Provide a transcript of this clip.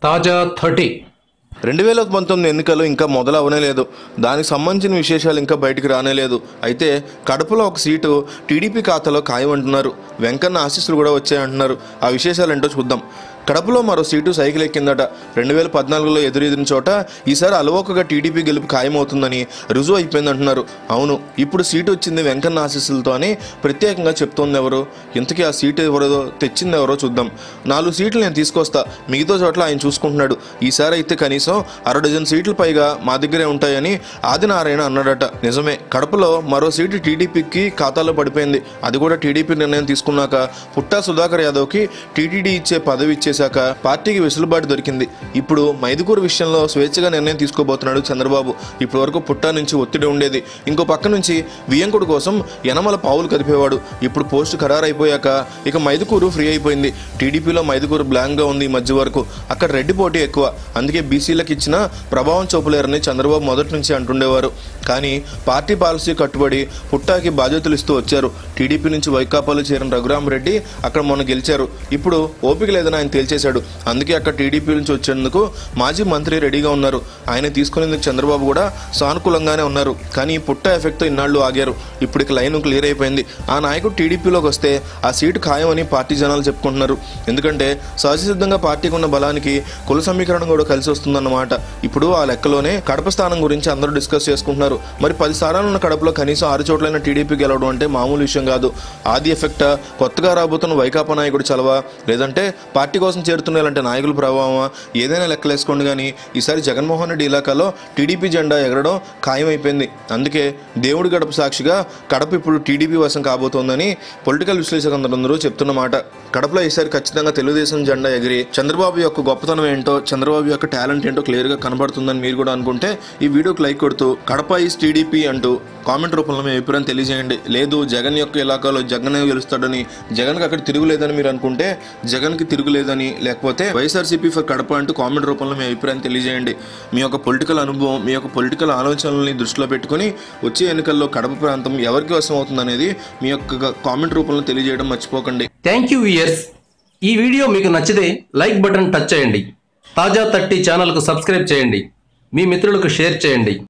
తాజా 30 2019 ఎన్నికలు ఇంకా మొదలవనే లేదు. దానికి సంబంధించిన విశేషాలు ఇంకా బయటికి రానే లేదు. అయితే కడపలో ఒక సీటు టీడీపీ ఖాతాలో ఖాయమంటున్నారు. వెంకన్న ఆశీస్సులు కూడా వచ్చాయంటున్నారు. ఆ విశేషాలు ఏంటో చూద్దాం. కడపలో మరో సీటు సైకిల్ ఎక్కిందట. 2014లో ఎదురెదిరిన చోట ఈసారి అలవోకగా టీడీపీ గెలుపు ఖాయమవుతుందని రుజువు అయిపోయిందంటున్నారు. అవును, ఇప్పుడు సీటు వచ్చింది వెంకన్న ఆశీస్సులతో అని ప్రత్యేకంగా చెప్తోంది ఎవరు? ఇంతకీ ఆ సీటు ఎవరో తెచ్చింది ఎవరో చూద్దాం. 4 సీట్లు నేను తీసుకొస్తా, మిగతా చోట్ల ఆయన చూసుకుంటున్నాడు. ఈసారి అయితే కనీసం 6 డజన్ సీట్లు పైగా మా దగ్గరే ఉంటాయని ఆదినారాయణ అన్నాడట. నిజమే, కడపలో మరో సీటు టీడీపీకి ఖాతాలో పడిపోయింది. అది కూడా టీడీపీ నిర్ణయం తీసుకున్నాక పుట్టా సుధాకర్ యాదవ్కి టీటీడీ ఇచ్చే పదవి ఇచ్చేశాక పార్టీకి వెసులుబాటు దొరికింది. ఇప్పుడు మైదుకూరు విషయంలో స్వేచ్ఛగా నిర్ణయం తీసుకోబోతున్నాడు చంద్రబాబు. ఇప్పటి వరకు పుట్టా నుంచి ఒత్తిడి ఉండేది. ఇంకో పక్క నుంచి వియంకుడు కోసం యనమల పావులు కదిపేవాడు. ఇప్పుడు పోస్టు ఖరారైపోయాక ఇక మైదుకూరు ఫ్రీ అయిపోయింది. టీడీపీలో మైదుకూరు బ్లాంక్గా ఉంది ఈ మధ్య వరకు. అక్కడ రెడ్డి పోటీ ఎక్కువ, అందుకే బీసీలకు ఇచ్చిన ప్రభావం చూపలేరని చంద్రబాబు మొదటి నుంచి అంటుండేవారు. కానీ పార్టీ పాలసీ కట్టుబడి పుట్టాకి బాధ్యతలు ఇస్తూ వచ్చారు. టీడీపీ నుంచి వైకాపాలో చేరిన రఘురామరెడ్డి అక్కడ మొన్న గెలిచారు. ఇప్పుడు ఓపిక లేదని ఆయన తేల్చేశాడు. అందుకే అక్కడ టీడీపీ నుంచి వచ్చేందుకు మాజీ మంత్రి రెడీగా ఉన్నారు. ఆయన తీసుకునేందుకు చంద్రబాబు కూడా సానుకూలంగానే ఉన్నారు. కానీ పుట్ట ఎఫెక్ట్తో ఇన్నాళ్లు ఆగారు. ఇప్పుడు ఇక లైన్ క్లియర్ అయిపోయింది. ఆ నాయకుడు టీడీపీలోకి వస్తే ఆ సీటు ఖాయమని పార్టీ జనాలు చెప్పుకుంటున్నారు. ఎందుకంటే సహజసిద్ధంగా పార్టీకి ఉన్న బలానికి కుల సమీకరణం కూడా కలిసి వస్తుందన్నమాట. ఇప్పుడు ఆ లెక్కలోనే కడప స్థానం గురించి అందరూ డిస్కస్ చేసుకుంటున్నారు. మరి 10 స్థానాలు ఉన్న కడపలో కనీసం 6 చోట్లైన టీడీపీ గెలవడం అంటే మామూలు విషయం కాదు. ఆది ఎఫెక్టా, కొత్తగా రాబోతున్న వైకాపా నాయకుడు చలవా, లేదంటే పార్టీ కోసం చేరుతున్న ఇలాంటి నాయకుల ప్రభావమా, ఏదైనా లెక్కలేసుకోండి. కానీ ఈసారి జగన్మోహన్ రెడ్డి ఇలాకాలో టీడీపీ జెండా ఎగరడం ఖాయమైపోయింది. అందుకే దేవుడి గడప సాక్షిగా కడప ఇప్పుడు టీడీపీ వశం కాబోతోందని పొలిటికల్ విశ్లేషకులందరూ చెప్తున్నమాట. కడపలో ఈసారి ఖచ్చితంగా తెలుగుదేశం జెండా ఎగిరి చంద్రబాబు యొక్క గొప్పతనం ఏంటో, చంద్రబాబు యొక్క టాలెంట్ ఏంటో క్లియర్గా కనబడుతుందని మీరు కూడా అనుకుంటే ఈ వీడియోకి లైక్ కొడుతూ కడప ఈస్ టీడీపీ అంటూ కామెంట్ రూపంలో మీ అభిప్రాయం తెలియజేయండి. లేదు జగన్ యొక్క ఇలాకాలో జగన్ గెలుస్తాడని, జగన్కి అక్కడ తిరుగులేదని మీరు అనుకుంటే జగన్కి తిరుగులేదని, లేకపోతే వైఎస్ఆర్సీపీ ఫర్ కడప అంటూ కామెంట్ రూపంలో మీ అభిప్రాయం తెలియజేయండి. మీ యొక్క పొలిటికల్ అనుభవం, మీ యొక్క పొలిటికల్ ఆలోచనల్ని దృష్టిలో పెట్టుకుని వచ్చే ఎన్నికల్లో కడప ప్రాంతం ఎవరికి వశం అవుతుంది అనేది మీ యొక్క కామెంట్ రూపంలో తెలియజేయడం మర్చిపోకండి. Thank you viewers. ఈ వీడియో మీకు నచ్చితే లైక్ బటన్ టచ్ చేయండి. తాజా 30 ఛానల్కు సబ్స్క్రైబ్ చేయండి. మీ మిత్రులకు షేర్ చేయండి.